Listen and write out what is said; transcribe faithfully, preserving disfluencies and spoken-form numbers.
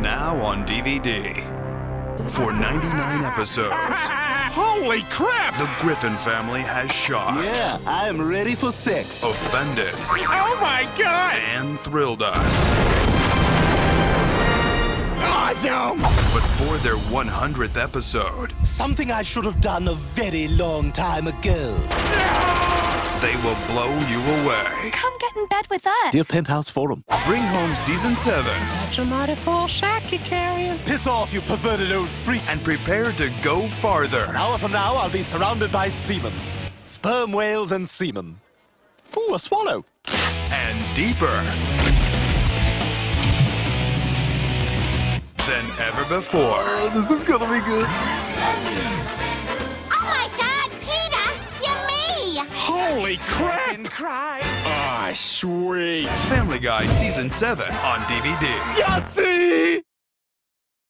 Now on D V D. For ninety-nine episodes, Holy crap! the Griffin family has shocked, Yeah, I am ready for sex. offended, Oh my god! and thrilled us. Awesome! But for their one hundredth episode, Something I should have done a very long time ago. they will blow you away. Come get in bed with us. Dear Penthouse Forum. Bring home season seven That's a mighty full sack you're carrying. Piss off, you perverted old freak. and prepare to go farther. An hour from now, I'll be surrounded by semen. Sperm whales and semen. Ooh, a swallow. And deeper than ever before. Oh, this is gonna be good. Oh my God, Peter, you're me! Holy crap! Cry. Ah, sweet. Family Guy season seven on D V D. Yahtzee!